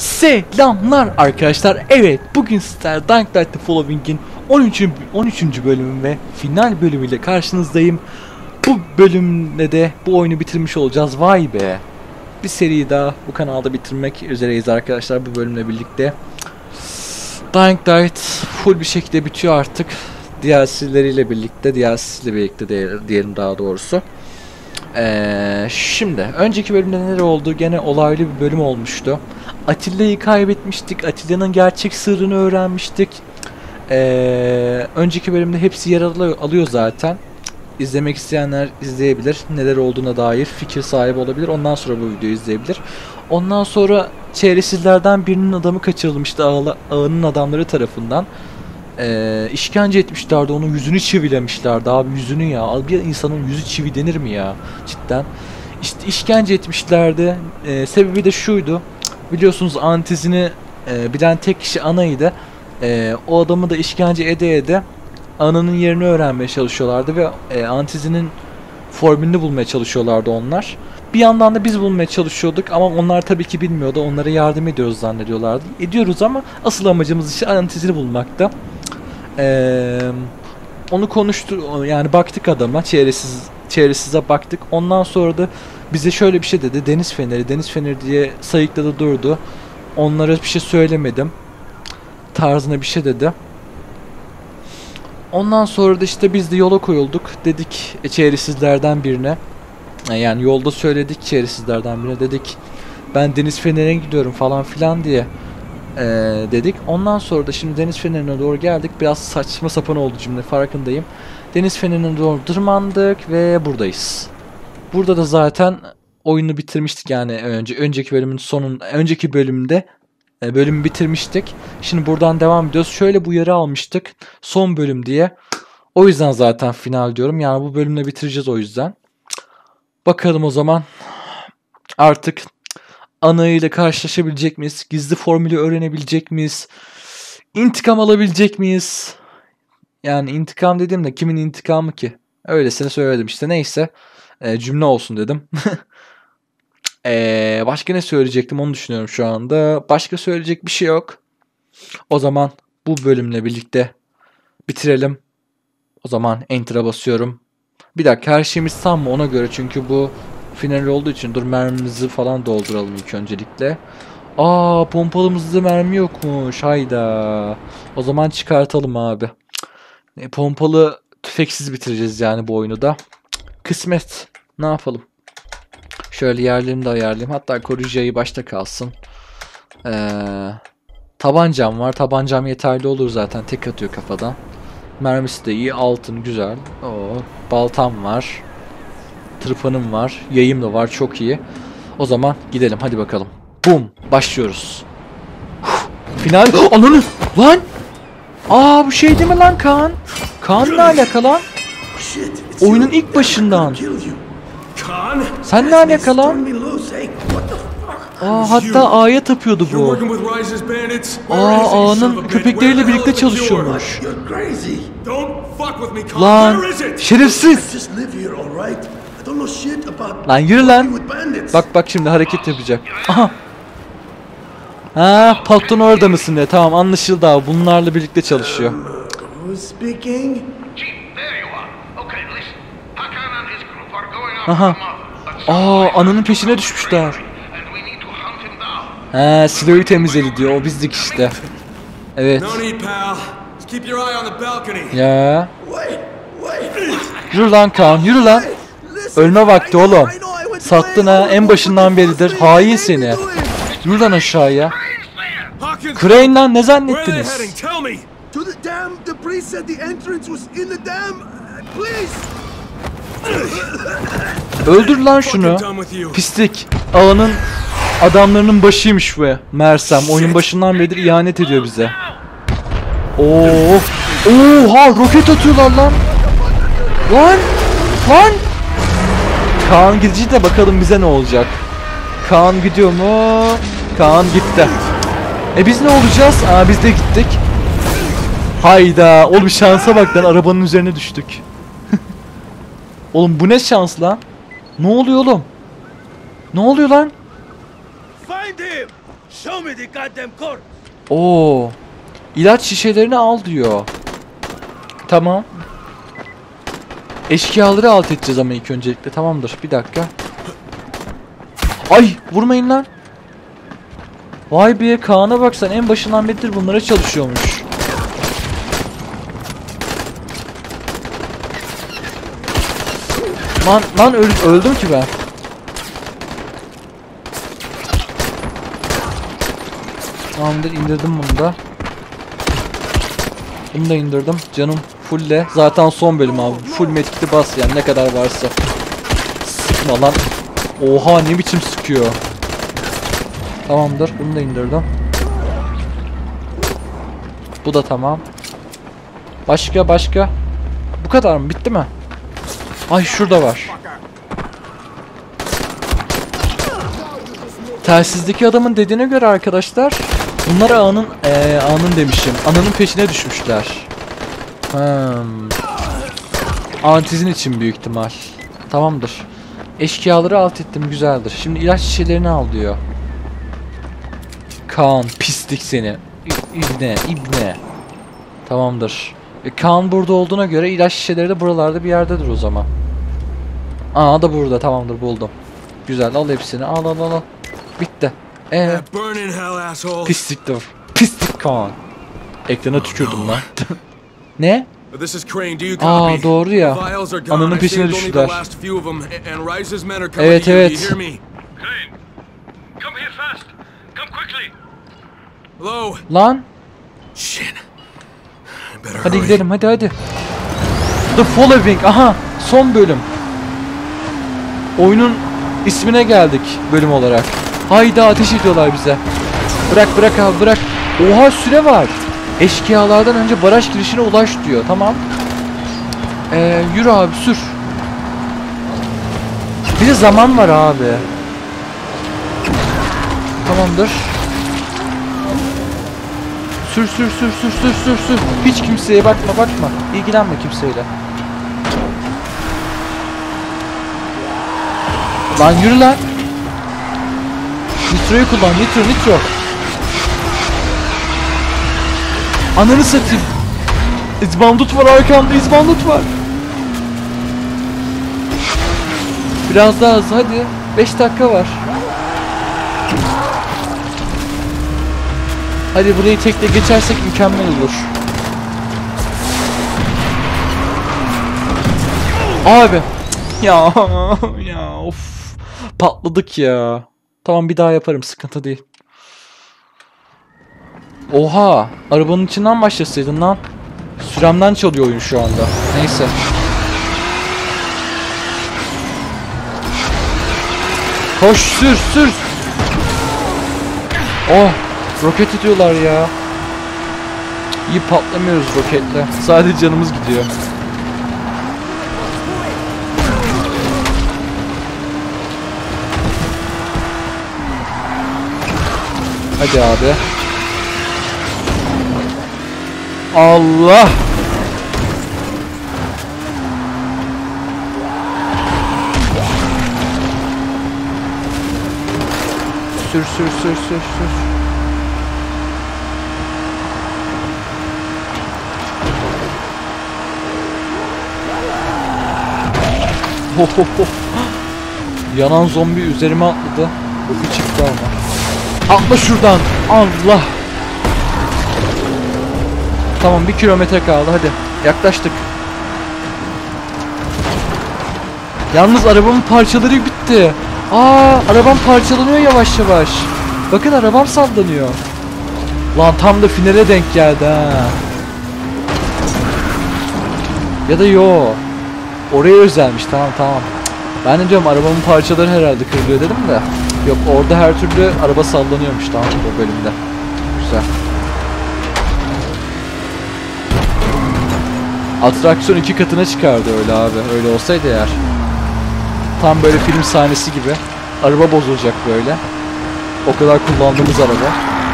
Selamlar arkadaşlar. Evet, bugün sizler Dying Light The Following'in 13. bölümü ve final bölümüyle karşınızdayım. Bu bölümde de bu oyunu bitirmiş olacağız. Vay be. Bir seriyi daha bu kanalda bitirmek üzereyiz arkadaşlar bu bölümle birlikte. Dying Light full bir şekilde bitiyor artık. DLC'leriyle birlikte, diyelim daha doğrusu. Şimdi önceki bölümde neler oldu? Gene olaylı bir bölüm olmuştu. Atilla'yı kaybetmiştik. Atilla'nın gerçek sırrını öğrenmiştik. Önceki bölümde hepsi yer alıyor zaten. İzlemek isteyenler izleyebilir. Neler olduğuna dair fikir sahibi olabilir. Ondan sonra bu videoyu izleyebilir. Ondan sonra çaresizlerden birinin adamı kaçırılmıştı ağanın adamları tarafından. İşkence etmişlerdi, onun yüzünü çivilemişlerdi abi, yüzünü ya. Bir insanın yüzü çivi denir mi ya cidden? İşte işkence etmişlerdi. Sebebi de şuydu, biliyorsunuz Antizini bilen tek kişi Ana'ydı. O adamı da işkence ede Ana'nın yerini öğrenmeye çalışıyorlardı ve Antizinin formülünü bulmaya çalışıyorlardı onlar. Bir yandan da biz bulmaya çalışıyorduk ama onlar tabii ki bilmiyordu. Onlara yardım ediyoruz zannediyorlardı. Ediyoruz ama asıl amacımız işte Antizini bulmakta. Onu yani baktık adama, çaresize baktık. Ondan sonra da bize şöyle bir şey dedi. Deniz feneri diye sayıkladı durdu. Onlara bir şey söylemedim tarzına bir şey dedi. Ondan sonra da işte biz de yola koyulduk. Dedik çaresizlerden birine, yani yolda söyledik çaresizlerden birine, dedik ben deniz fenerine gidiyorum falan filan diye dedik. Ondan sonra da şimdi deniz fenerine doğru geldik. Biraz saçma sapan oldu cümle, farkındayım. Deniz fenerine doğru tırmandık ve buradayız. Burada da zaten oyunu bitirmiştik, yani önceki bölümde bölümü bitirmiştik. Şimdi buradan devam ediyoruz. Şöyle bu uyarı almıştık, son bölüm diye. O yüzden zaten final diyorum. Yani bu bölümle bitireceğiz o yüzden. Bakalım o zaman artık Ana ile karşılaşabilecek miyiz? Gizli formülü öğrenebilecek miyiz? İntikam alabilecek miyiz? Yani intikam dediğimde kimin intikamı ki? Öylesine söyledim işte, neyse. Cümle olsun dedim. Başka ne söyleyecektim onu düşünüyorum şu anda. Başka söyleyecek bir şey yok. O zaman bu bölümle birlikte bitirelim. O zaman Enter'a basıyorum. Bir dakika, her şeyimiz tam mı ona göre, çünkü bu final olduğu için dur mermimizi falan dolduralım ilk öncelikle. Pompalımızda mermi yokmuş, hayda. O zaman çıkartalım abi. Pompalı tüfeksiz bitireceğiz yani bu oyunu da. Kısmet, ne yapalım. Şöyle yerlerini de ayarlayayım, hatta koruyucu başta kalsın. Tabancam var, tabancam yeterli olur zaten, tek atıyor kafadan. Mermisi de iyi, altın güzel. Baltam var. Tırpanım var. Yayım da var, çok iyi. O zaman gidelim hadi bakalım. Bum, başlıyoruz. Final. Ananı lan. Bu şey değil mi lan Kaan? Kaan'la alakalı lan. Oyunun ilk başından. Sen ne alakalı lan? Hatta A'ya tapıyordu bu. A'nın köpekleriyle birlikte çalışıyormuş. Lan şerefsiz. Lan yürü lan. Bak şimdi hareket yapacak. Aha. Patron orada mısın diye. Tamam, anlaşıldı abi. Bunlarla birlikte çalışıyor. Aha. Ananın peşine düşmüşler. Silo'yu temizledi diyor. O bizdik işte. Evet. Ya. Yürü lan Kaan, yürü lan. Ölme vakti oğlum. Sattın ha, en başından beridir. Hain seni. Yürü lan aşağıya. Crane lan, ne zannettiniz? Öldür lan şunu. Pislik. Ağanın adamlarının başıymış bu Mersem. Oyunun başından beridir ihanet ediyor bize. Oha, roket atıyorlar lan. Lan. Kaan gidici de bakalım bize ne olacak. Kaan gidiyor mu? Kaan gitti. Biz ne olacağız? Biz de gittik. Hayda. Oğlum şansa bak lan, arabanın üzerine düştük. Oğlum bu ne şans lan? Ne oluyor oğlum? Ne oluyor lan? Show me the goddamn corpse. Oo. İlaç şişelerini al diyor. Tamam. Eşkıyaları alt edeceğiz ama ilk öncelikle. Tamamdır. Bir dakika. Ay vurmayın lan. Vay be, Kaan'a baksan en başından beridir bunlara çalışıyormuş. Lan öldüm ki ben. Tamamdır, indirdim bunu da. Bunu da indirdim. Canım fullle. Zaten son bölüm abi. Full medkit'i bas yani, ne kadar varsa. Sıkma lan. Oha, ne biçim sıkıyor. Tamamdır. Bunu da indirdim. Bu da tamam. Başka. Bu kadar mı? Bitti mi? Ay şurada var. Telsizdeki adamın dediğine göre arkadaşlar, bunlar anın demişim. Ananın peşine düşmüşler. Antizin için büyük ihtimal. Tamamdır. Eşkıyaları alt ettim, güzeldir. Şimdi ilaç şişelerini al diyor. Kaan, pislik seni. İbne. Tamamdır. Kaan burada olduğuna göre ilaç şişeleri de buralarda bir yerdedir o zaman. Aa da burada, tamamdır, buldum. Güzel, al hepsini, al. Bitti. Pisliktir. Pislik Kaan. Ekrana tükürdüm lan. Ne? Aa doğru ya. Ananın peşine düştüler. Evet. Lan. Hadi gidelim, hadi. The Following, aha, son bölüm. Oyunun ismine geldik bölüm olarak. Hayda, ateş ediyorlar bize. Bırak abi, bırak. Oha, süre var. Eşkıyalardan önce baraj girişine ulaş diyor. Tamam. Yürü abi, sür. Bir de zaman var abi. Tamamdır. Sür. Hiç kimseye bakma. İlgilenme kimseyle. Lan yürü lan. Nitro'yu kullan, nitro. Ananı satayım. İzbandut var arkamda, izbandut var. Biraz daha hızlı hadi. 5 dakika var. Hadi burayı tekle geçersek mükemmel olur. Abi. Ya of. Patladık ya. Tamam, bir daha yaparım, sıkıntı değil. Oha, arabanın içinden başlasaydın lan. Süremden çalıyor oyun şu anda. Neyse. Koş, sür. Oh, roket ediyorlar ya. İyi, patlamıyoruz roketle. Sadece canımız gidiyor. Hadi abi. Allah. Sür. Yanan zombi üzerime atladı. Bu çıktı ama. Atla şuradan. Allah. Tamam, 1 kilometre kaldı, hadi. Yaklaştık. Yalnız arabamın parçaları bitti. Arabam parçalanıyor yavaş. Bakın, arabam sallanıyor. Lan tam da finale denk geldi ha. Ya da yo. Oraya özelmiş, tamam. Ben de diyorum arabamın parçaları herhalde kırılıyor dedim de. Yok, orada her türlü araba sallanıyormuş, tamam, o bölümde. Güzel. Atraksiyon 2 katına çıkardı öyle abi. Öyle olsaydı eğer. Tam böyle film sahnesi gibi. Araba bozulacak böyle. O kadar kullandığımız araba.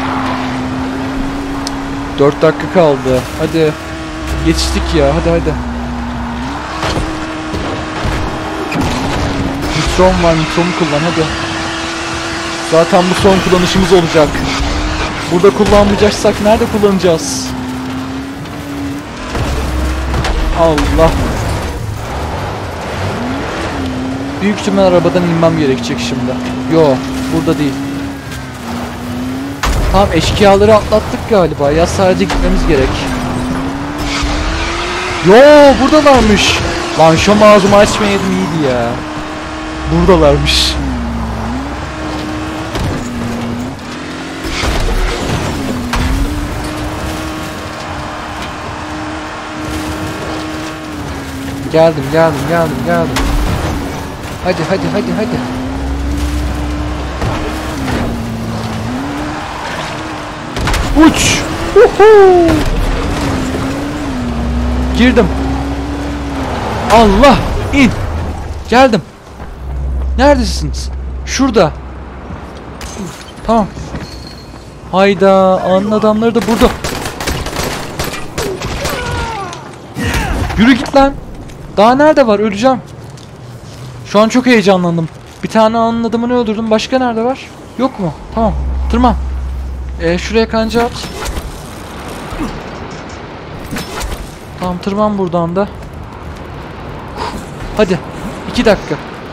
4 dakika kaldı. Hadi. Geçtik ya. Hadi. Nitron var. Nitromu kullan hadi. Zaten bu son kullanışımız olacak. Burada kullanmayacaksak nerede kullanacağız? Allah. Büyük ihtimal arabadan inmem gerekecek şimdi. Yo, burada değil. Tamam, eşkıyaları atlattık galiba ya, sadece gitmemiz gerek. Yo, buradalarmış. Lan şu ağzımı açmayaydım iyiydi ya. Buradalarmış. Geldim. Hadi. Uç. Uhu. Girdim. Allah, in. Geldim. Neredesiniz? Şurada. Tamam. Hayda, anın adamları da burada. Yürü git lan. Daha nerede var? Öleceğim. Şu an çok heyecanlandım. Bir tane anın adamını öldürdüm. Başka nerede var? Yok mu? Tamam. Tırman. Şuraya kanca at. Tamam, tırman buradan da. Hadi. 2 dakika.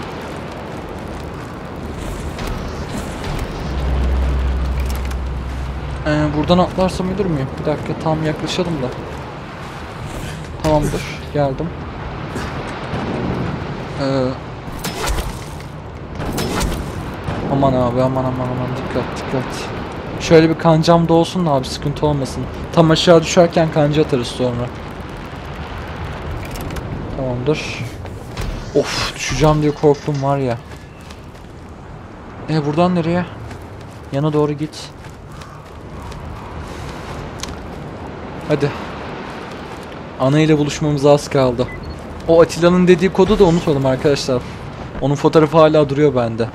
Buradan atlarsam ölür müyüm? Bir dakika, tam yaklaşalım da. Tamamdır. Geldim. Aman abi, aman dikkat. Şöyle bir kancam da olsun da abi, sıkıntı olmasın. Tam aşağı düşerken kanca atarız sonra. Tamamdır. Of, düşeceğim diye korktum var ya. Buradan nereye? Yana doğru git. Hadi. Ana ile buluşmamıza az kaldı. O Atilla'nın dediği kodu da unutmadım arkadaşlar. Onun fotoğrafı hala duruyor bende.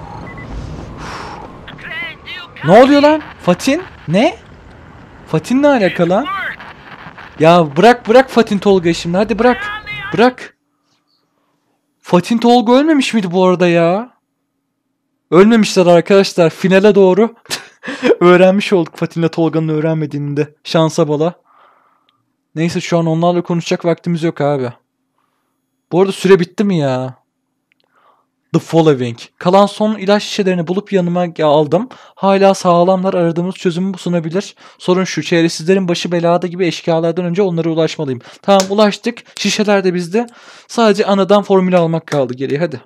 Ne oluyor lan? Fatin? Ne? Fatin ne alakalı? Ya bırak Fatin Tolga'yı şimdi. Hadi bırak. Fatin Tolga ölmemiş miydi bu arada ya? Ölmemişler arkadaşlar. Finale doğru öğrenmiş olduk Fatin'le Tolga'nın öğrenmediğini de. Şansa bala. Neyse, şu an onlarla konuşacak vaktimiz yok abi. Bu arada süre bitti mi ya? The following. Kalan son ilaç şişelerini bulup yanıma aldım. Hala sağlamlar, aradığımız çözümü sunabilir. Sorun şu: çaresizlerin başı belada gibi eşkıyalardan önce onlara ulaşmalıyım. Tamam, ulaştık. Şişeler de bizde. Sadece anadan formülü almak kaldı geriye, hadi.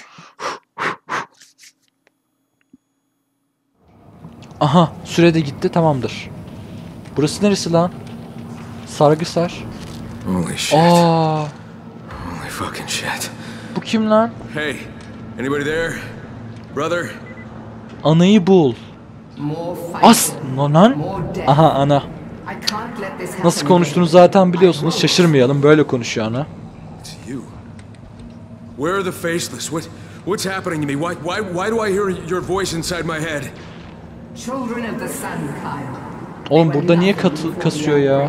Aha, süre de gitti, tamamdır. Burası neresi lan? Sargısar. Holy shit. Aa. Holy fucking shit. Bu kim lan? Hey, anybody there? Brother? Anayı bul. As lan. Aha, ana. Nasıl konuştuğunu zaten biliyorsunuz. Şaşırmayalım, böyle konuşuyor ana. It's you. Where are the faceless? What's happening to me? Why do I hear your voice inside my head? Children of the sun, Kyle. Oğlum burada niye kasıyor ya?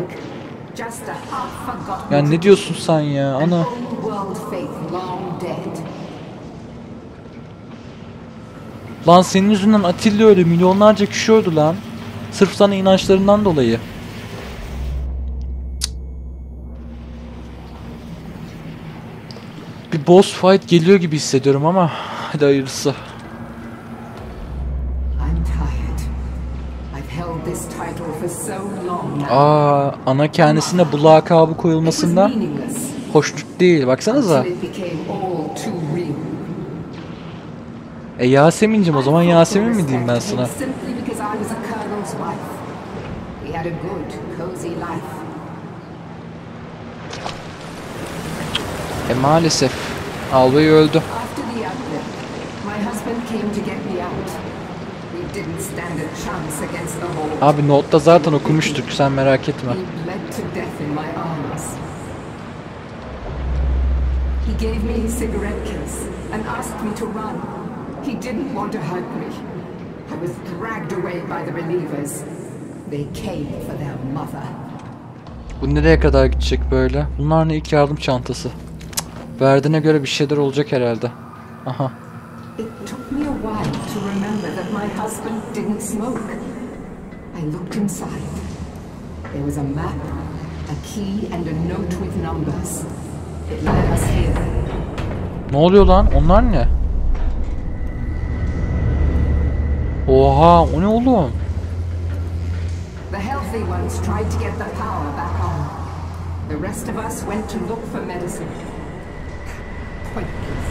Yani ne diyorsun sen ya ana? Lan senin yüzünden Atilla öldü. Milyonlarca kişi öldü lan. Sırf sana inançlarından dolayı. Bir boss fight geliyor gibi hissediyorum ama hadi hayırlısı. Ana kendisine bu lakabı koyulmasında hoşnut değil. Baksanıza. Yasemin'cim, o zaman Yasemin mi diyeyim ben sana? Maalesef albay öldü. Abi notta zaten okumuştuk, sen merak etme. He gave me his cigarette case and asked me to run. He didn't want to hurt me. I was dragged away by the relievers. They came for their mother. Bu nereye kadar gidecek böyle? Bunlar ne, ilk yardım çantası. Verdiğine göre bir şeyler olacak herhalde. Aha. It took me a while to remember that my husband didn't smoke. I looked inside. There was a map, a key, and a note with numbers. It led us here. Ne oluyor lan? Onlar ne? Oha, o ne oğlum? The healthy ones tried to get the power back on. The rest of us went to look for medicine. Pointless.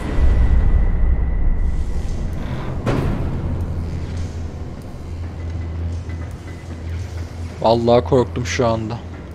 Vallahi korktum şu anda.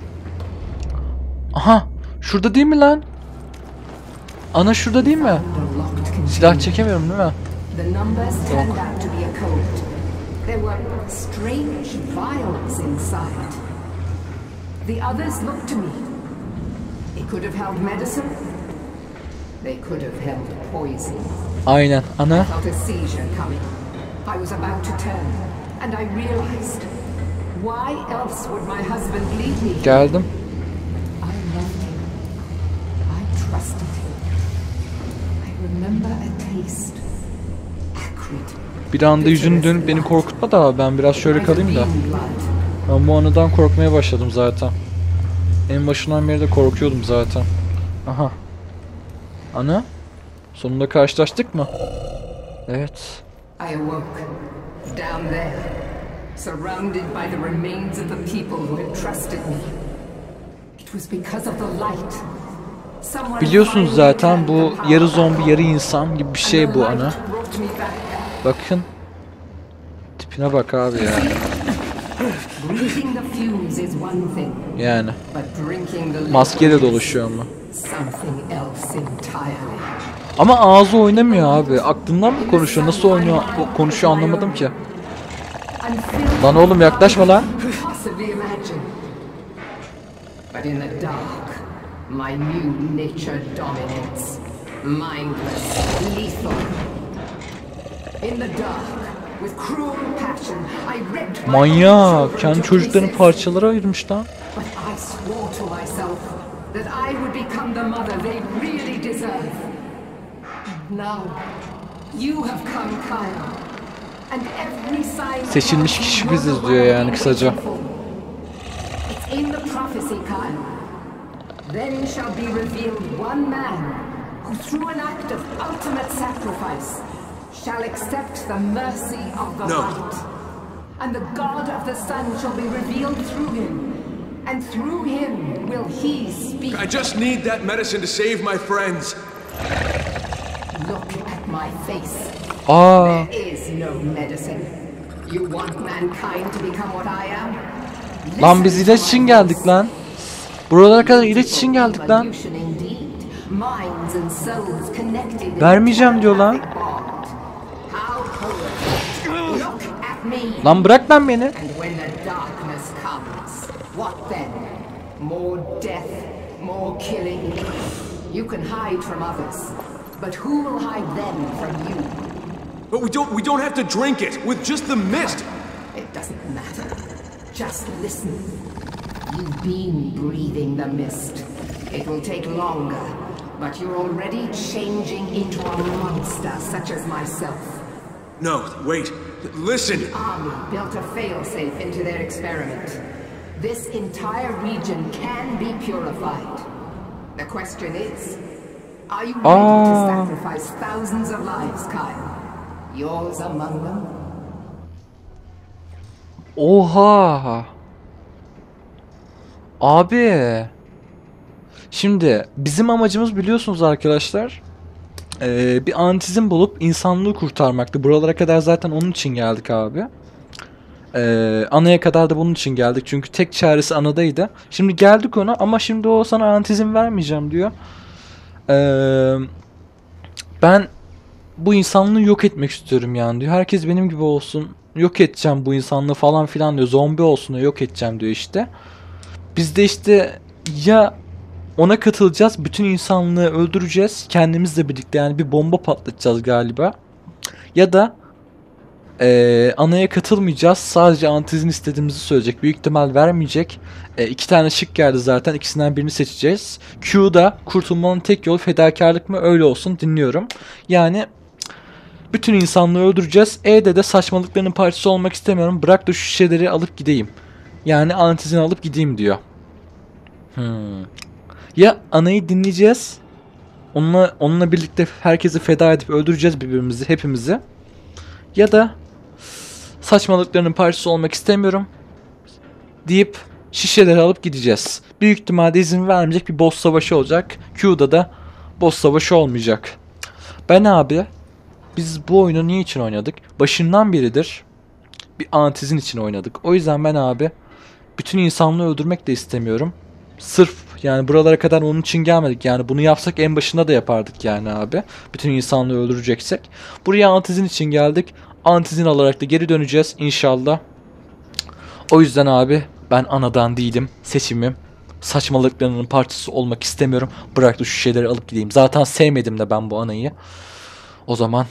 Aha, şurada değil mi lan? Ana şurada değil mi? Silah çekemiyorum değil mi? The numbers turned out to be a code. There were strange vials inside. The others looked to me. It could have held medicine. They could have held poison. Aynen, ana. I felt a seizure coming. I was about to turn, and I realized, why else would my husband leave me? Geldim. I loved him. I trusted him. I remember a taste. Acrid. Bir anda yüzünü dönüp beni korkutma da ben biraz şöyle kalayım da. Ben bu anıdan korkmaya başladım zaten. En başından beri de korkuyordum zaten. Aha. Ana? Sonunda karşılaştık mı? Evet. I awoke down there, surrounded by the remains of the people who had trusted me. It was because of the light. Someone Biliyorsunuz zaten bu yarı zombi yarı insan gibi bir şey bu ana. Bakın. Tipine bak abi ya. Yani. Maskeyle dolaşıyor ama. Ama ağzı oynamıyor abi. Aklından mı konuşuyor? Nasıl oynuyor? Konuşuyor anlamadım ki. Lan oğlum yaklaşma lan. But in the dark, my new nature dominates. Mindless, lethal. In the dark, with cruel passion, I ripped my Manyak. Kendi çocuklarını parçalara ayırmış lan. But I swore to myself that I would become the mother they really deserve. Now, you have come, Kyle. And every sign Seçilmiş kişi biziz diyor yani kısaca. It's in the prophecy, Kyle. Then shall be revealed one man who through an act of ultimate sacrifice shall accept the mercy of the light. And the God of the sun shall be revealed through him. And through him will he speak. I just need that medicine to save my friends. Look at my face. Aa. There is no medicine. You want mankind to become what I am? Lan biz ilaç için geldik lan. Buralara kadar ilaç için geldik lan. Vermeyeceğim diyor lan. Lan bırak lan beni. But we don't have to drink it with just the mist. It doesn't matter. Just listen. You've been breathing the mist. It will take longer, but you're already changing into a monster such as myself. No, wait. Listen. The army built a failsafe into their experiment. This entire region can be purified. The question is, are you ready to sacrifice thousands of lives, Kyle? Yours among them? Oha. Abi. Şimdi bizim amacımız biliyorsunuz arkadaşlar. Bir antizin bulup insanlığı kurtarmaktı. Buralara kadar zaten onun için geldik abi. Anaya kadar da bunun için geldik. Çünkü tek çaresi anadaydı. Şimdi geldik ona ama şimdi o sana antizin vermeyeceğim diyor. Ben bu insanlığı yok etmek istiyorum yani diyor. Herkes benim gibi olsun. Yok edeceğim bu insanlığı falan filan diyor. Zombi olsun yok edeceğim diyor işte. Biz de işte ya ona katılacağız. Bütün insanlığı öldüreceğiz. Kendimizle birlikte yani bir bomba patlatacağız galiba. Ya da anaya katılmayacağız. Sadece antizin istediğimizi söyleyecek. Büyük ihtimal vermeyecek. 2 tane şık geldi zaten. İkisinden birini seçeceğiz. Q'da kurtulmanın tek yolu fedakarlık mı? Öyle olsun dinliyorum. Yani Bütün insanlığı öldüreceğiz. E'de de saçmalıklarının parçası olmak istemiyorum. Bırak da şu şişeleri alıp gideyim. Yani antizini alıp gideyim diyor. Ya anayı dinleyeceğiz. Onunla birlikte herkesi feda edip öldüreceğiz birbirimizi, hepimizi. Ya da saçmalıklarının parçası olmak istemiyorum deyip şişeleri alıp gideceğiz. Büyük ihtimalle izin vermeyecek bir boss savaşı olacak. Q'da da boss savaşı olmayacak. Ben abi, biz bu oyunu niye için oynadık? Başından beridir bir antizin için oynadık. O yüzden ben abi bütün insanlığı öldürmek de istemiyorum. Sırf yani buralara kadar onun için gelmedik. Yani bunu yapsak en başında da yapardık yani abi. Bütün insanlığı öldüreceksek. Buraya antizin için geldik. Antizin alarak da geri döneceğiz inşallah. O yüzden abi ben anadan değilim. Seçimim saçmalıklarının parçası olmak istemiyorum. Bırak da şu şeyleri alıp gideyim. Zaten sevmedim de ben bu anayı. O zaman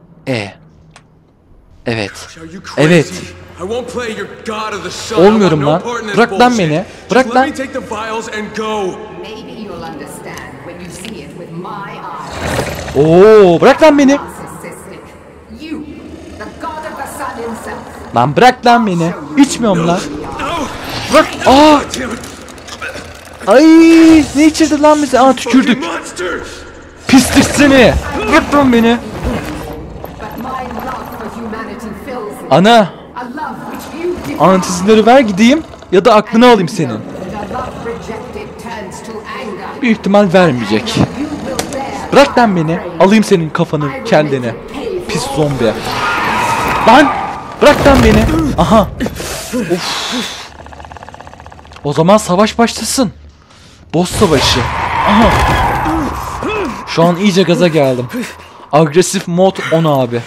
evet. Evet. Olmuyorum lan. Bırak lan beni. Bırak lan. Maybe you'll understand when you see it with my eyes. Oo, bırak lan beni. Narcissistic. You, the god of the sun himself. Lan bırak lan beni. İçmiyorum lan. Bırak. Aa. Ay, ne içirdi lan bizi? Aa, tükürdük. Pislik seni. Bırak lan beni. But my love for humanity fills me. Ana. A love which you did not. Antizinleri ver gideyim ya da aklını alayım senin. The love rejected turns to anger. Büyük ihtimal vermeyecek. You will bear. Bırak lan beni. Alayım senin kafanı, kendini. Pis zombi. Lan! Bırak lan beni. Aha. Of. O zaman savaş başlasın. Boss savaşı. Aha. Şu an iyice gaza geldim. Agresif mod 10 abi.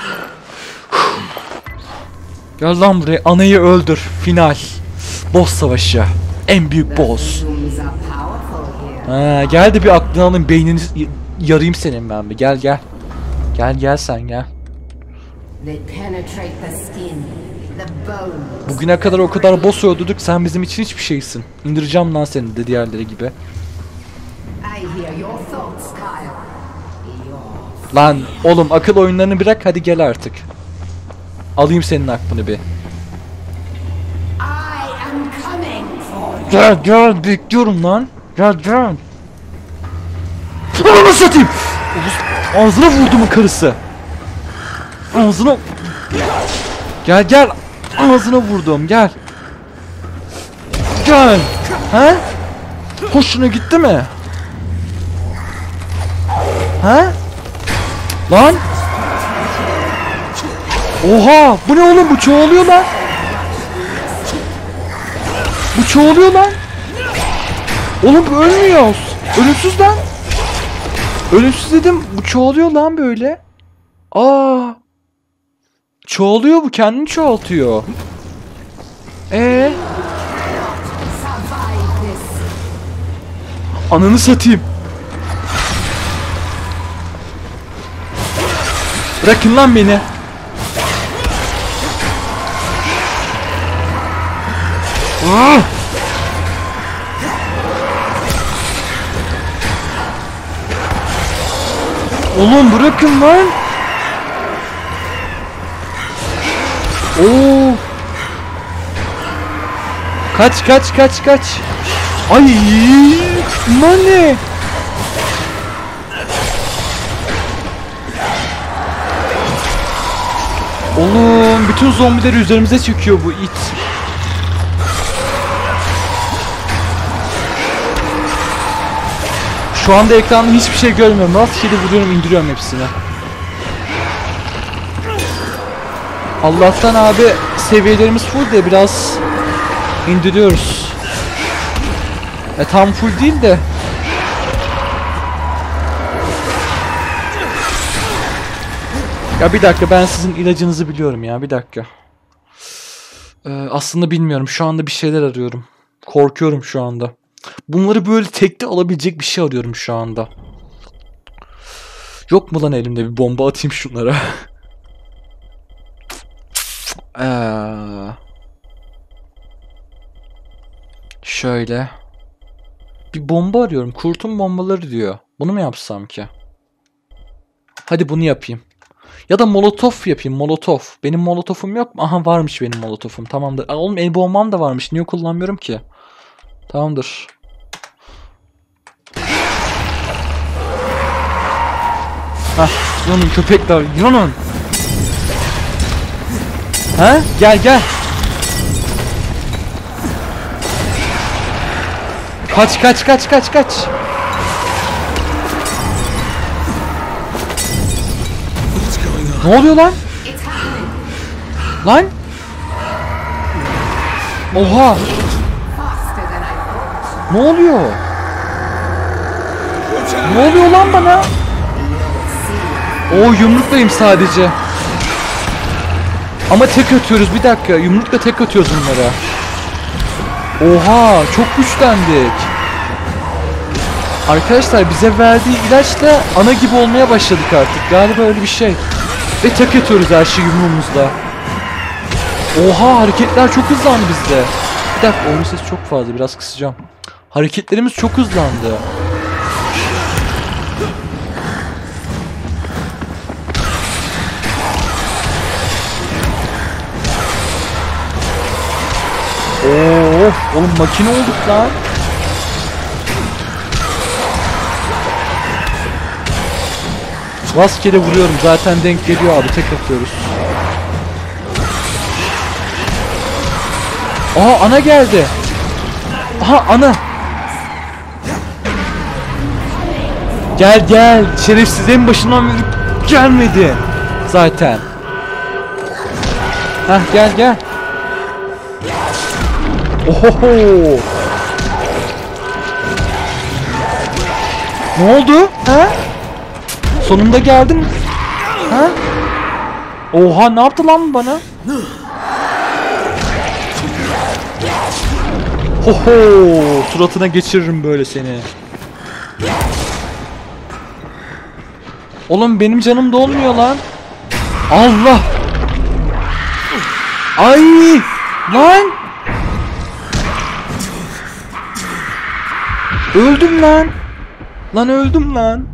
Gel lan buraya. Anayı öldür. Final. Boss savaşı. En büyük boss. Rooms are powerful here. Ha, gel de bir aklını alayım. Beynini yarayım senin ben bir. Gel gel. Gel sen gel. They penetrate the skin, the bones. Bugüne kadar o kadar boss öldürdük. Sen bizim için hiçbir şeysin. İndireceğim lan seni de diğerleri gibi. I hear your thoughts, Kyle. Your Lan oğlum akıl oyunlarını bırak hadi gel artık. Alayım senin aklını bir. I am coming for you. Gel bekliyorum lan. Gel. Ananı satayım. Ağzına vurdum o karısı. Ağzına. Gel. Ağzına vurdum gel. Gel. Ha? Hoşuna gitti mi? Ha? Lan. Oha! Bu ne oğlum? Bu çoğalıyor lan. Bu çoğalıyor lan. Oğlum bu ölmüyor. Ölümsüz lan. Ölümsüz dedim. Bu çoğalıyor lan böyle. Aa. Çoğalıyor bu. Kendini çoğaltıyor. Survive this. Ananı satayım. Bırakın lan beni. Ah! Oğlum bırakın lan. Oo. Kaç. Ay! Bunlar ne? Oğlum bütün zombileri üzerimize çekiyor bu it. Şu anda ekranda hiçbir şey görmüyorum. Rastgele vuruyorum, indiriyorum hepsini. Allah'tan abi seviyelerimiz full de biraz indiriyoruz. Tam full değil de. Ya bir dakika ben sizin ilacınızı biliyorum ya bir dakika. Aslında bilmiyorum şu anda bir şeyler arıyorum. Korkuyorum şu anda. Bunları böyle tekte alabilecek bir şey arıyorum şu anda. Yok mu lan elimde bir bomba atayım şunlara. Şöyle. Bir bomba arıyorum. Kurtun bombaları diyor. Bunu mu yapsam ki? Hadi bunu yapayım. Ya da molotof yapayım, molotof. Benim molotofum yok mu? Aha varmış benim molotofum. Tamamdır. Aa, oğlum el bombam da varmış. Niye kullanmıyorum ki? Tamamdır. Hah, yanın köpekler, yanın. Ha? Gel gel. Kaç kaç kaç kaç kaç. Ne oluyor lan? Lan? Oha! Ne oluyor? Ne oluyor lan bana? Oo, yumruklayayım sadece. Ama tek atıyoruz, bir dakika. Yumrukla tek atıyoruz bunlara. Oha, çok güçlendik. Arkadaşlar bize verdiği ilaçla ana gibi olmaya başladık artık. Galiba öyle bir şey. Ve tek atıyoruz her şeyi yumruğumuzla. Oha, hareketler çok hızlandı bizde. Bir dakika, oyun sesi çok fazla, biraz kısacağım. Hareketlerimiz çok hızlandı. Of, oğlum makine olduk lan. Rastgele vuruyorum, zaten denk geliyor abi, tek atıyoruz. Aha, ana geldi. Aha, ana. Gel gel, şerefsiz en başından beri gelmedi zaten. Hah, gel gel. Ohoho. Ne oldu? Ha? Sonunda geldin. Ha? Oha, ne yaptı lan bana? Hoho, suratına geçiririm böyle seni. Oğlum benim canım dolmuyor lan. Allah. Ay lan. Öldüm lan. Lan öldüm lan.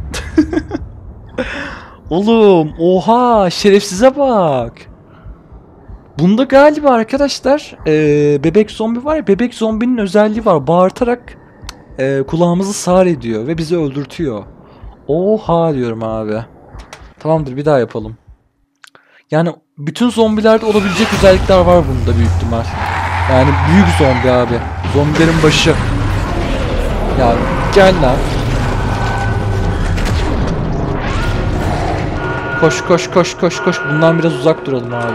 Oğlum oha, şerefsize bak. Bunda galiba arkadaşlar bebek zombi var ya, bebek zombinin özelliği var. Bağırtarak kulağımızı sağır ediyor ve bizi öldürtüyor. Oha diyorum abi. Tamamdır, bir daha yapalım. Yani bütün zombilerde olabilecek özellikler var bunda büyük ihtimal. Yani büyük zombi abi. Zombilerin başı. Ya gel lan. Koş koş koş koş koş. Bundan biraz uzak duralım abi.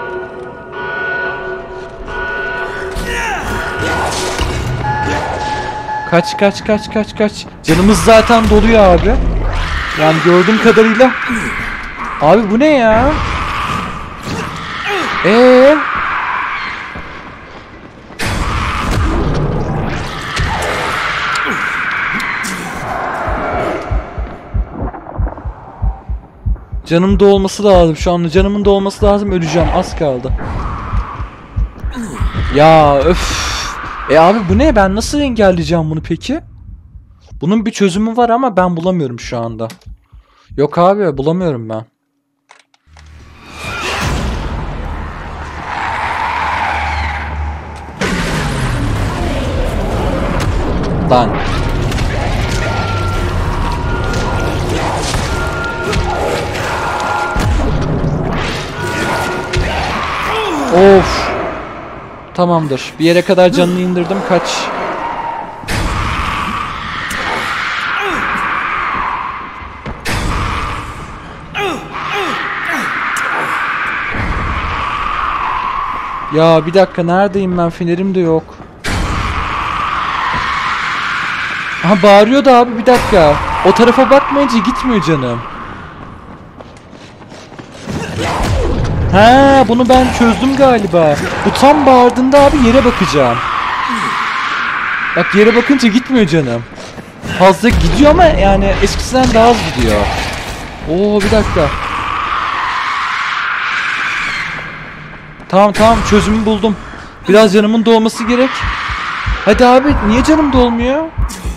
Kaç kaç kaç kaç kaç. Canımız zaten doluyor abi. Yani gördüğüm kadarıyla. Abi bu ne ya? Canım dolması lazım şu anda. Canımın dolması lazım. Öleceğim. Az kaldı. Ya öf. Abi bu ne? Ben nasıl engelleyeceğim bunu peki? Bunun bir çözümü var ama ben bulamıyorum şu anda. Yok abi, bulamıyorum ben. Lan. Of. Tamamdır. Bir yere kadar canını indirdim. Kaç. Ya bir dakika, neredeyim ben? Fenerim de yok. Aha, bağırıyordu abi, bir dakika. O tarafa bakmayınca gitmiyor canım. Ha, bunu ben çözdüm galiba. Bu tam bağırdığında abi yere bakacağım. Bak, yere bakınca gitmiyor canım. Fazla gidiyor ama yani eskisinden daha az gidiyor. Oo, bir dakika. Tamam tamam, çözümü buldum. Biraz canımın dolması gerek. Hadi abi, niye canım dolmuyor?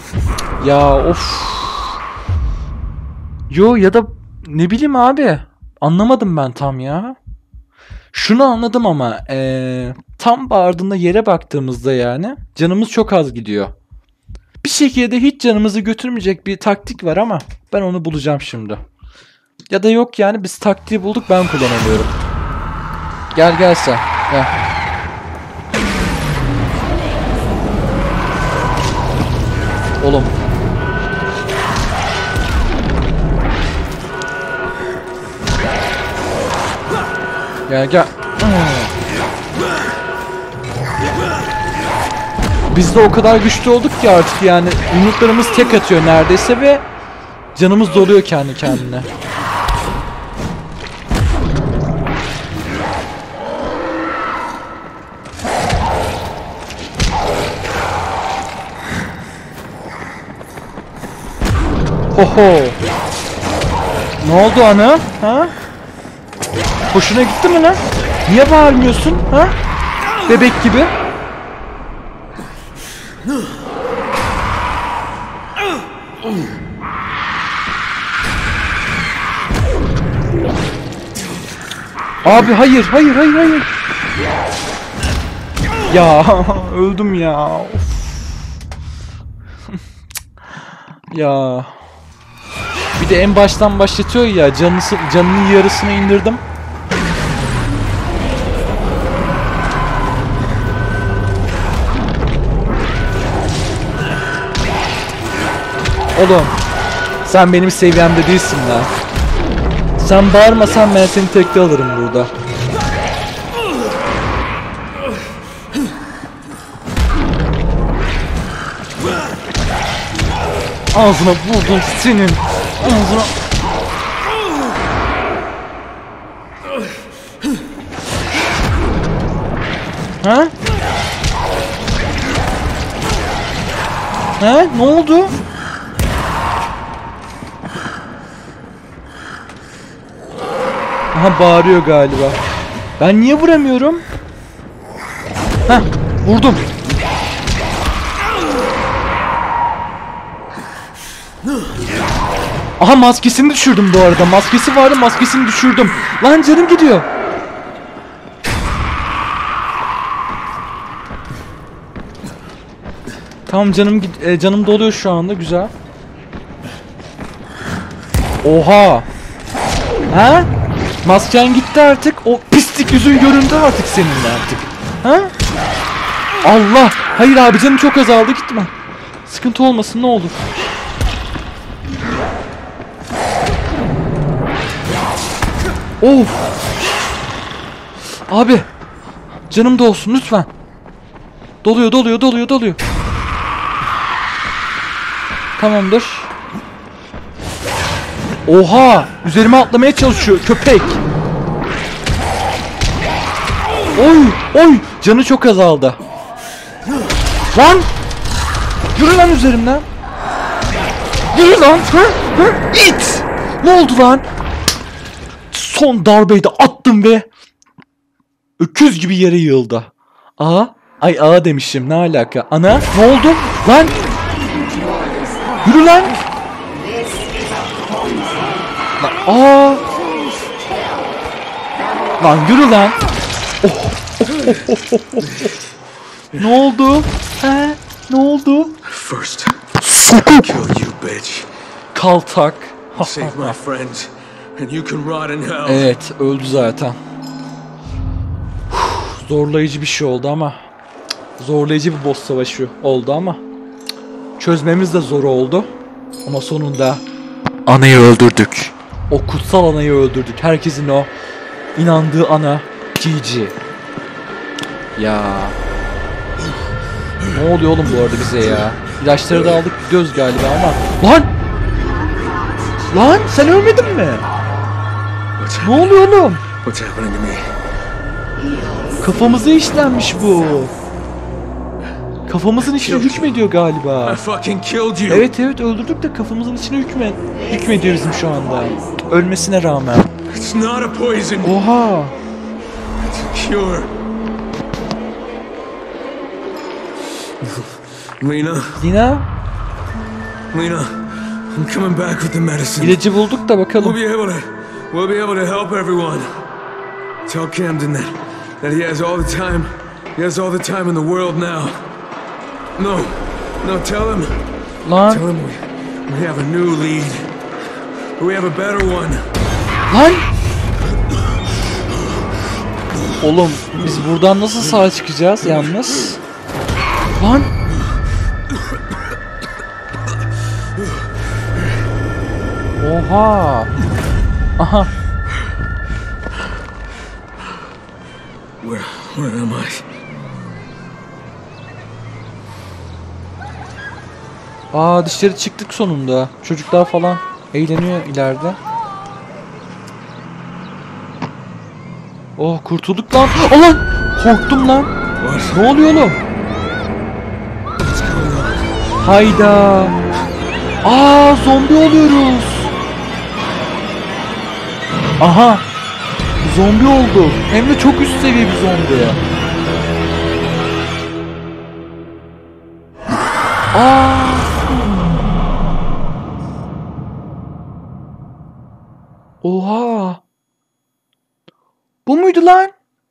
Ya of. Yo, ya da ne bileyim abi. Anlamadım ben tam ya. Şunu anladım ama tam bağırdığında yere baktığımızda yani canımız çok az gidiyor. Bir şekilde hiç canımızı götürmeyecek bir taktik var ama ben onu bulacağım şimdi. Ya da yok yani biz taktiği bulduk, ben kullanamıyorum. Gel sen. Gel. Oğlum. Gel. Biz de o kadar güçlü olduk ki artık yani yumruklarımız tek atıyor neredeyse ve canımız doluyor kendi kendine. Oho. Ne oldu ana? Ha? Hoşuna gitti mi lan? Niye bağırmıyorsun? Ha? Bebek gibi. Abi hayır. Ya öldüm ya. Of. Ya. Bir de en baştan başlatıyor ya, canının yarısını indirdim. Oğlum sen benim seviyemde değilsin lan. Sen bağırmasan ben seni tekte alırım burada. Ağzına vurdum senin. Ağzına. Ha? Ha? Ne oldu? Aha bağırıyor galiba. Ben niye vuramıyorum? Heh, vurdum. Aha maskesini düşürdüm bu arada. Maskesi vardı, maskesini düşürdüm. Lan canım gidiyor. Tamam canım doluyor şu anda, güzel. Oha. Ha? Masken gitti artık. O pislik yüzün göründü artık seninle artık. Ha? Allah. Hayır abi canım çok azaldı, gitme. Sıkıntı olmasın ne olur. Of. Abi. Canım da olsun lütfen. Doluyor. Tamamdır. Oha! Üzerime atlamaya çalışıyor köpek. Oy! Canı çok azaldı. Lan! Yürü lan üzerimden. Yürü lan! İt! Ne oldu lan? Son darbeyi de attım ve öküz gibi yere yığıldı. Ağa demişim, ne alaka? Ana ne oldu? Lan! Yürü lan! Lan yürü lan! Ne oldu? He? Ne oldu? First, kill you, bitch. Kaltak. Save my friends, and you can rot in hell. Evet, öldü zaten. Zorlayıcı bir şey oldu ama. Zorlayıcı bir boss savaşı oldu ama. Çözmemiz de zor oldu. Ama sonunda anayı öldürdük. O kutsal anayı öldürdük. Herkesin o inandığı ana GG. Ya. Ne oluyor oğlum bu arada bize ya? İlaçları da aldık gidiyoruz galiba ama. Lan sen ölmedin mi? Ne oluyor oğlum? What's happening to me? Kafamıza işlenmiş bu. Kafamızın içine hükmediyor galiba. I fucking killed you. Evet öldürdük de kafamızın içine hükmediyor bizim şu anda. Ölmesine rağmen. It's not a poison. Oha. It's a cure. Lena, Lena, I'm coming back with the medicine. ilacı bulduk da We'll bakalım. be able to we'll be able to help everyone. Tell Camden that he has all the time. He has all the time in the world now. No, tell him. Lan. Tell him we have a new lead. We have a better one. Lan. Oğlum biz buradan nasıl sağ çıkacağız yalnız? Lan. Oha. Aha. Where am I? Dışarı çıktık sonunda. Çocuklar falan eğleniyor ileride. Oh kurtulduk lan. Aman! Korktum lan. Ne oluyor oğlum? Hayda. Zombi oluyoruz. Aha. Zombi olduk. Hem de çok üst seviye bir zombi. Oha. Bu muydu lan?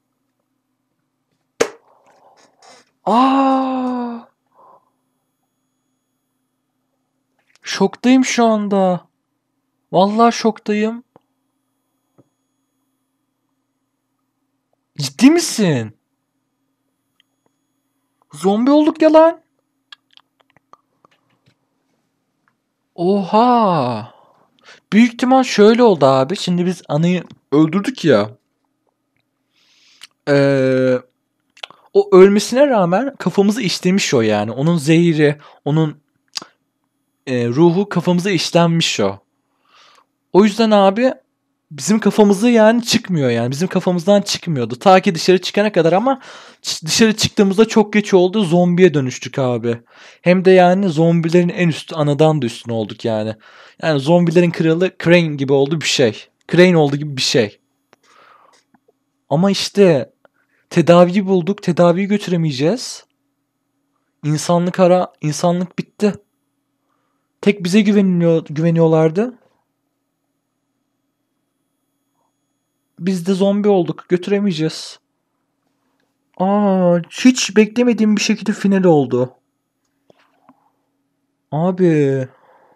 Şoktayım şu anda. Vallahi şoktayım. Ciddi misin? Zombi olduk ya lan. Oha. Büyük ihtimal şöyle oldu abi. Şimdi biz anıyı öldürdük ya. O ölmesine rağmen kafamızı işlemiş o yani. Onun zehri, onun ruhu kafamıza işlenmiş o. O yüzden abi bizim kafamızı yani çıkmıyor yani. Bizim kafamızdan çıkmıyordu. Ta ki dışarı çıkana kadar ama dışarı çıktığımızda çok geç oldu. Zombiye dönüştük abi. Hem de yani zombilerin en üstü anadan da üstüne olduk yani. Yani zombilerin kralı Crane gibi oldu bir şey. Crane oldu gibi bir şey. Ama işte tedaviyi bulduk. Tedaviyi götüremeyeceğiz. İnsanlık bitti. Tek bize güveniyorlardı. Biz de zombi olduk. Götüremeyeceğiz. Hiç beklemediğim bir şekilde final oldu. Abi.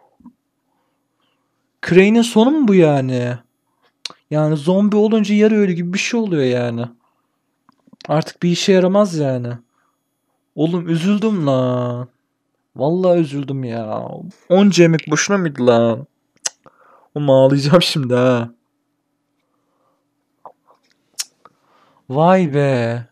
Crane'in sonu mu bu yani? Yani zombi olunca yarı ölü gibi bir şey oluyor yani. Artık bir işe yaramaz yani. Oğlum üzüldüm lan. Vallahi üzüldüm ya. Onca emek boşuna mıydı lan? Oğlum ağlayacağım şimdi ha. Vay be.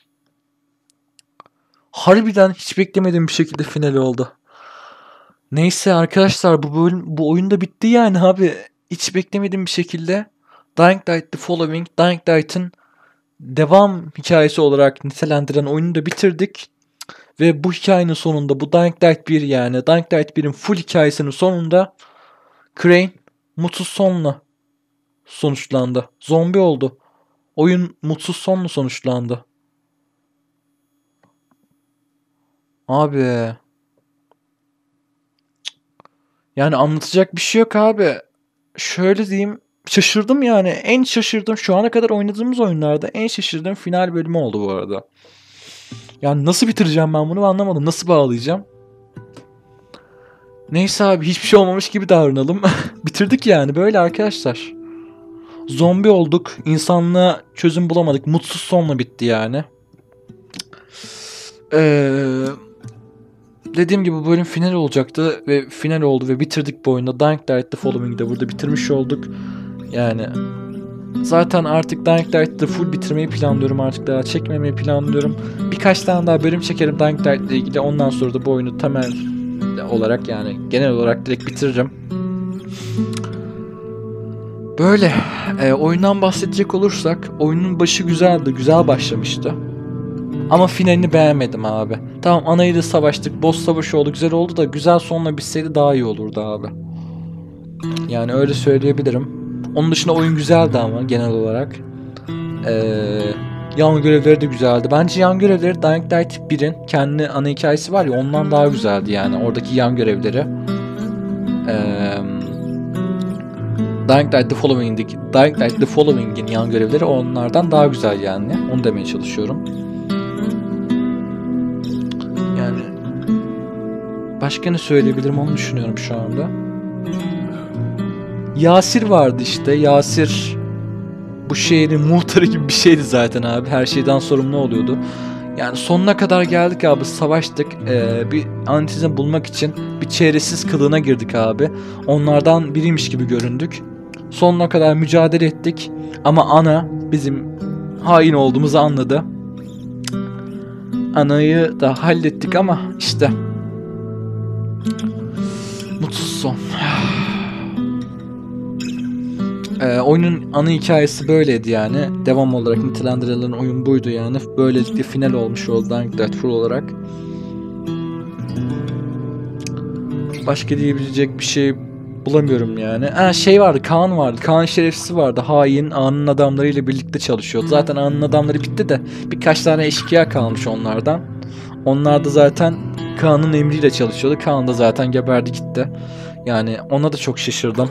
Harbiden hiç beklemediğim bir şekilde final oldu. Neyse arkadaşlar bu oyun da bitti yani abi. Hiç beklemediğim bir şekilde Dying Light The Following, Dying Light'ın devam hikayesi olarak nitelendiren oyunu da bitirdik. Ve bu hikayenin sonunda bu Dying Light 1 yani Dying Light 1'in full hikayesinin sonunda Crane mutsuz sonla sonuçlandı. Zombi oldu. Oyun mutsuz sonla sonuçlandı. Abi. Yani anlatacak bir şey yok abi. Şöyle diyeyim. Şaşırdım yani. En şaşırdığım şu ana kadar oynadığımız oyunlarda en şaşırdığım final bölümü oldu bu arada. Yani nasıl bitireceğim ben bunu anlamadım. Nasıl bağlayacağım? Neyse abi hiçbir şey olmamış gibi davranalım. Bitirdik yani böyle arkadaşlar. Zombi olduk. İnsanlığa çözüm bulamadık. Mutsuz sonla bitti yani. Dediğim gibi bu bölüm final olacaktı ve final oldu ve bitirdik bu oyunda. Dying Light The Following'de burada bitirmiş olduk. Yani zaten artık Dying Light'ı full bitirmeyi planlıyorum, artık daha çekmemeyi planlıyorum. Birkaç tane daha bölüm çekerim Dying Light ile ilgili. Ondan sonra da bu oyunu temel olarak yani genel olarak direkt bitiririm. Böyle oyundan bahsedecek olursak oyunun başı güzeldi, güzel başlamıştı. Ama finalini beğenmedim abi. Tamam anayı da savaştık, boss savaşı oldu, güzel oldu da güzel sonla bitseydi daha iyi olurdu abi. Yani öyle söyleyebilirim. Onun dışında oyun güzeldi ama genel olarak. Yan görevleri de güzeldi. Bence yan görevleri Dying Light 1'in kendi ana hikayesi var ya ondan daha güzeldi yani oradaki yan görevleri. Dying Light The Following'in yan görevleri onlardan daha güzel yani. Onu demeye çalışıyorum. Yani başka ne söyleyebilirim onu düşünüyorum şu anda. Yasir vardı işte. Yasir bu şehrin muhtarı gibi bir şeydi zaten abi. Her şeyden sorumlu oluyordu. Yani sonuna kadar geldik abi. Savaştık. Bir antizm bulmak için bir çaresiz kılığına girdik abi. Onlardan biriymiş gibi göründük. Sonuna kadar mücadele ettik. Ama ana bizim hain olduğumuzu anladı. Anayı da hallettik ama işte mutsuz son. Oyunun ana hikayesi böyleydi yani. Devam olarak nitelendirilen oyun buydu yani. Böylelikle final olmuş oldu Dying Light full olarak. Başka diyebilecek bir şey bulamıyorum yani. Şey vardı, Kaan vardı. Kaan şerefsiz vardı. Hain, Ağa'nın adamlarıyla birlikte çalışıyordu. Zaten Ağa'nın adamları bitti de birkaç tane eşkıya kalmış onlardan. Onlar da zaten Kaan'ın emriyle çalışıyordu. Kaan da zaten geberdi gitti. Yani ona da çok şaşırdım.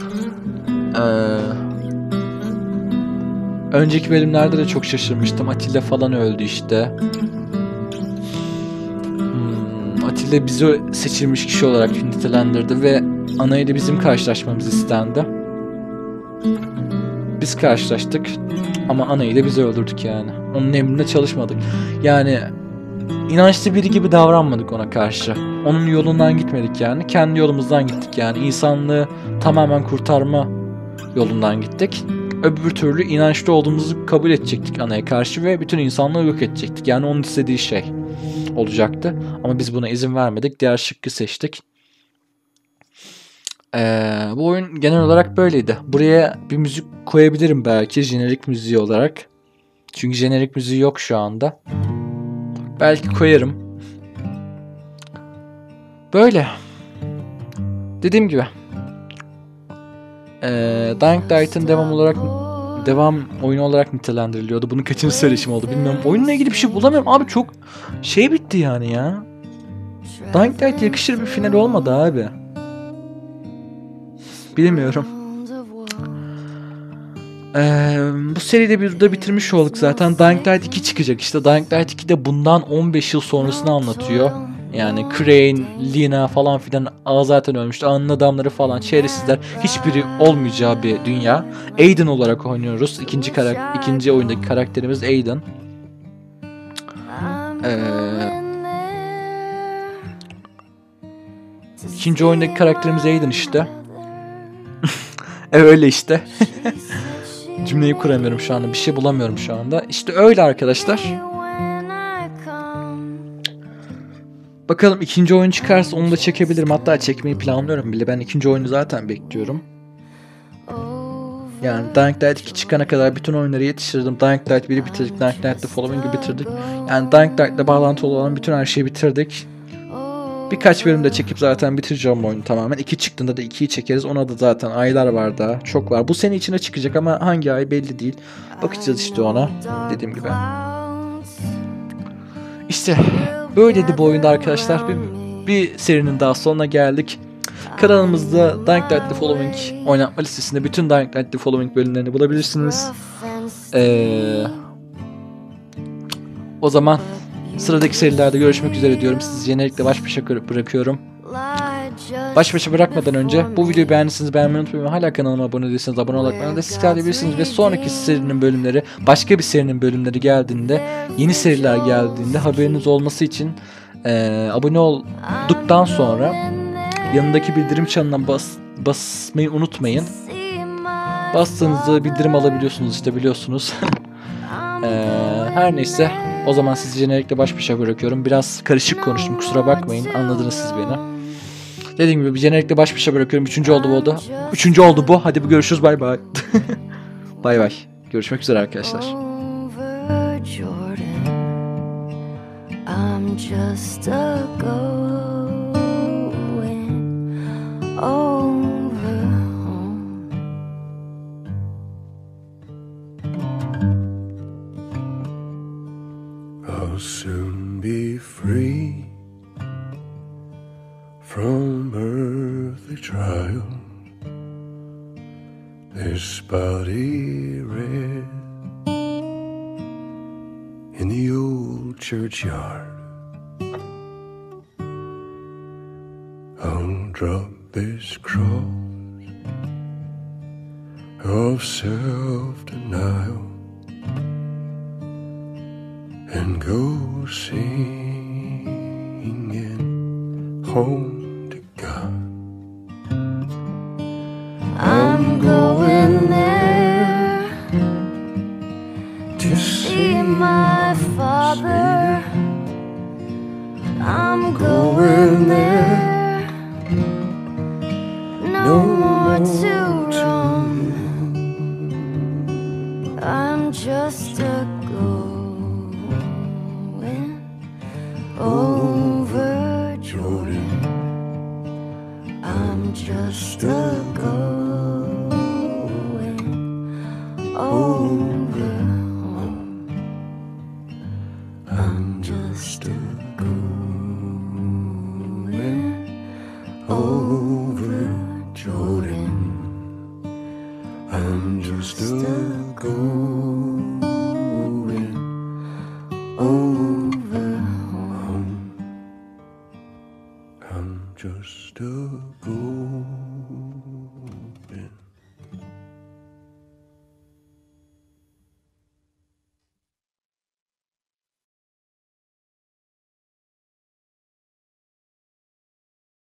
Önceki bölümlerde de çok şaşırmıştım. Atilla falan öldü işte. Atilla bizi seçilmiş kişi olarak nitelendirdi ve Ana ile bizim karşılaşmamız istendi. Biz karşılaştık ama Ana ile bizi öldürdük yani. Onun emrinde çalışmadık. Yani inançlı biri gibi davranmadık ona karşı. Onun yolundan gitmedik yani. Kendi yolumuzdan gittik yani. İnsanlığı tamamen kurtarma yolundan gittik. Öbür türlü inançlı olduğumuzu kabul edecektik Ana'ya karşı ve bütün insanlığı yok edecektik. Yani onun istediği şey olacaktı. Ama biz buna izin vermedik. Diğer şıkkı seçtik. Bu oyun genel olarak böyleydi. Buraya bir müzik koyabilirim belki. Jenerik müziği olarak. Çünkü jenerik müziği yok şu anda. Belki koyarım. Böyle. Dediğim gibi. Dying Light'ın devam oyunu olarak nitelendiriliyordu. Bunun kaçıncı söyleşim oldu bilmiyorum. Oyunla ilgili bir şey bulamıyorum. Abi çok şey bitti yani ya. Dying Light yakışır bir final olmadı abi. Bilmiyorum. Bu seride bir de bitirmiş olduk zaten. Dying Light 2 çıkacak işte. Dying Light 2 de bundan 15 yıl sonrasını anlatıyor. Yani Crane, Lina falan filan zaten ölmüştü. Ağa'nın adamları falan, çaresizler. Hiçbiri olmayacağı bir dünya. Aiden olarak oynuyoruz. İkinci oyundaki karakterimiz Aiden. İkinci oyundaki karakterimiz Aiden işte. Öyle işte. Cümleyi kuramıyorum şu anda. Bir şey bulamıyorum şu anda. İşte öyle arkadaşlar. Bakalım ikinci oyun çıkarsa onu da çekebilirim. Hatta çekmeyi planlıyorum bile. Ben ikinci oyunu zaten bekliyorum. Yani Dying Light 2 çıkana kadar bütün oyunları yetiştirdim. Dying Light 1'i bitirdik. Dying Light The Following'i bitirdik. Yani Dying Light'la bağlantılı olan bütün her şeyi bitirdik. Birkaç bölümde çekip zaten bitireceğim oyunu tamamen. 2 çıktığında da 2'yi çekeriz. Ona da zaten aylar var daha. Çok var. Bu sene içine çıkacak ama hangi ay belli değil. Bakacağız işte ona. Dediğim gibi. İşte böyleydi bu oyunda arkadaşlar. Bir serinin daha sonuna geldik. Kanalımızda Dying Light The Following oynatma listesinde bütün Dying Light The Following bölümlerini bulabilirsiniz. O zaman sıradaki serilerde görüşmek üzere diyorum. Sizi genellikle baş başa bırakıyorum. Baş başa bırakmadan önce bu videoyu beğendiyseniz beğenmeyi unutmayın. Hala kanalıma abone değilseniz abone olarak bana destek edebilirsiniz. Ve sonraki serinin bölümleri, başka bir serinin bölümleri geldiğinde, yeni seriler geldiğinde haberiniz olması için abone olduktan sonra yanındaki bildirim çanına basmayı unutmayın. Bastığınızda bildirim alabiliyorsunuz işte, biliyorsunuz. Her neyse, o zaman sizi genellikle baş başa bırakıyorum. Biraz karışık konuştum, kusura bakmayın, anladınız siz beni. Dediğim gibi genellikle baş başa bırakıyorum. Üçüncü oldu bu. Hadi bir görüşürüz, bay bay. Bay bay. Görüşmek üzere arkadaşlar. I'm just a going over home. I'll soon be free from earthly trial. this body read in the old churchyard. I'll drop this cross of self-denial and go singing home to God. I'm going there to see my Father. I'm going there, no more to roam. I'm just a going over Jordan. I'm just a going over home. I'm just a going over Jordan. I'm just a going over home. I'm just a going